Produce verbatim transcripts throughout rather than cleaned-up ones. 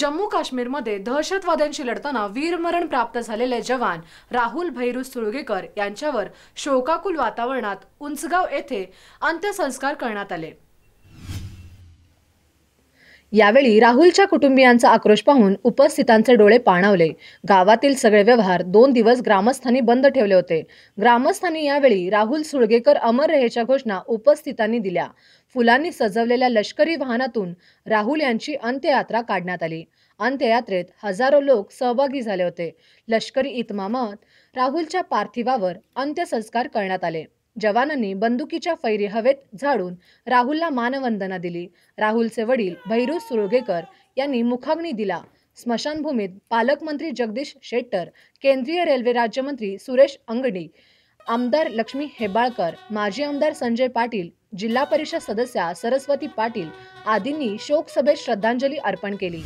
जम्मू काश्मीरमध्ये दहशतवाद्यांशी लढताना वीरमरण प्राप्त झालेले जवान राहुल भैरू सुरगेकर यांच्यावर शोकाकुल वातावरणात उंचगाव येथे अंत्यसंस्कार करण्यात आले। यावेळी राहुलच्या कुटुंबियांचा आक्रोश पाहून उपस्थितांचे डोळे पाणावले। गावातील सगळे व्यवहार दोन दिवस ग्रामस्थांनी बंद ठेवले होते। ग्रामस्थांनी यावेळी राहुल सुरगेकर अमर रहेच्या घोषणा उपस्थितांनी दिल्या। फुलांनी सजवलेल्या लष्करी वाहनातून राहुल यांची अंत्ययात्रा काढण्यात आली। अंत्ययात्रेत हजारो लोक सहभागी झाले होते। लष्करी इतमामात राहुलच्या पार्थिवावर अंत्यसंस्कार करण्यात आले। जवानांनी बंदुकीच्या फैरी हवेत झाडून राहुलला मानवंदना दिली। राहुलचे वडील भैरू सुरगेकर यांनी मुखाग्नी दिला। स्मशानभूमीत पालकमंत्री जगदीश शेट्टर, केंद्रीय रेल्वे राज्यमंत्री सुरेश अंगडी, आमदार लक्ष्मी हेब्बाळकर, माजी आमदार संजय पाटील, जिल्हा परिषद सदस्या सरस्वती पाटील आदींनी शोक सभेत श्रद्धांजली अर्पण केली।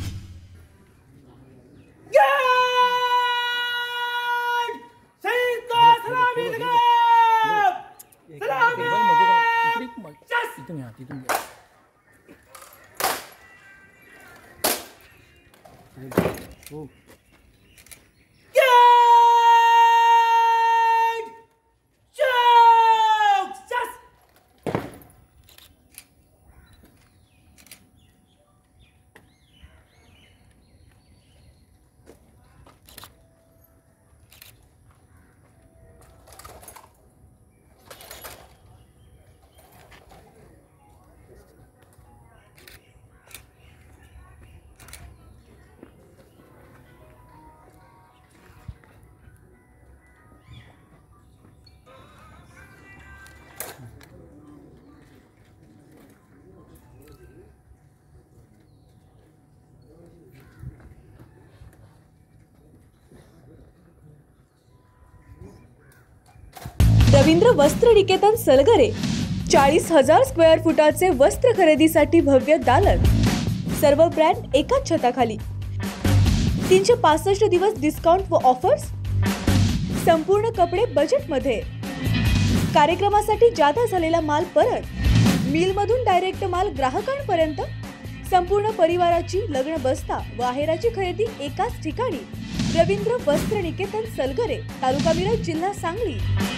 रवींद्र वस्त्र निकेतन सलगरे चाळीस हजार स्क्वेअर फुटाचे वस्त्र खरेदीसाठी भव्य दालन, सर्व ब्रँड एकाच छताखाली, तीनशे पासष्ट दिवस डिस्काउंट व ऑफर्स, संपूर्ण कपडे बजेट मध्ये, कार्यक्रमासाठी जादा झालेला माल परत, मिल मधून डायरेक्ट माल ग्राहकांपर्यंत, संपूर्ण परिवाराची लग्न बस्ता व आहेराची खरेदी एकाच ठिकाणी। रवींद्र वस्त्र निकेतन सलगरे, तालुका मिरज, जिल्हा सांगली।